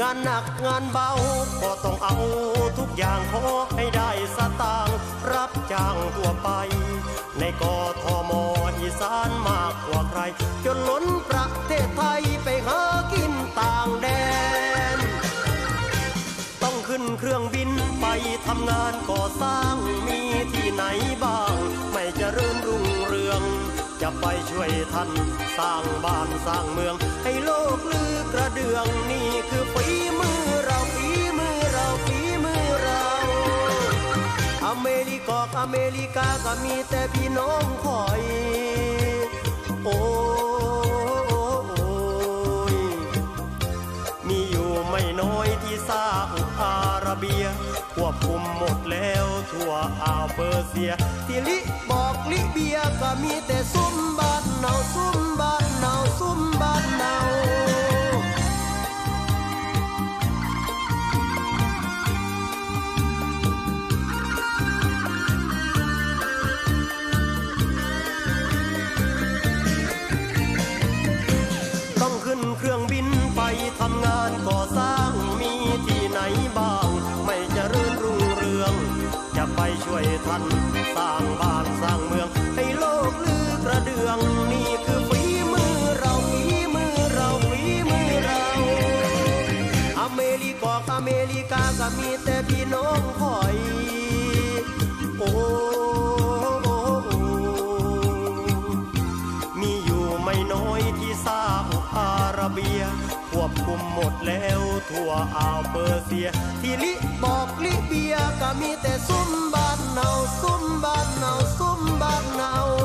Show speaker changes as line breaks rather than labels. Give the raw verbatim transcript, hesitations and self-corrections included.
งานหนักงานเบาก็ต้องเอาทุกอย่างขอให้ได้สตางค์รับจ้างทั่วไปในกทม.อีสานมากกว่าใครจนล้นประเทศไทยไปหากินต่างแดนต้องขึ้นเครื่องบินไปทำงานก่อสร้างมีที่ไหนบ้างไม่เจริญรุ่งเรืองจะไปช่วยท่านสร้างบ้านสร้างเมืองให้โลกลือกระเดืองนี่คือฝีมือเราฝีมือเราฝีมือเราอเมริกาอเมริกาก็มีแต่พี่น้องคอยโอ้ยมีอยู่ไม่น้อยที่ซาอุอาระเบียควบคุมหมดแล้วทั่วอาเปอร์เซียที่ลิบอกลิเบียก็มีแต่ซุ่มบ้านเนาซุ่มบ้านเนาซุ่มบ้านเนาต้องขึ้นเครื่องบินไปทำงานก่อสร้างมีที่ไหนบ้างไม่เจริญรุ่งเรืองจะไปช่วยท่านสร้างบ้านสร้างเมืองให้โลกลือกระเดืองนี่คือฝีมือเราฝีมือเราฝีมือเราอเมริกาอเมริกาก็มีแต่พี่น้องคอยโอ้มีอยู่ไม่น้อยที่ซาอุอาระเบียควบคุมหมดแล้วทั่วอ่าวเปอร์เซียที่ลิบอกลิเบียก็มีแต่ซุ่มบ้านเนาซุ่มบ้านเนาซุ่มบ้านเนา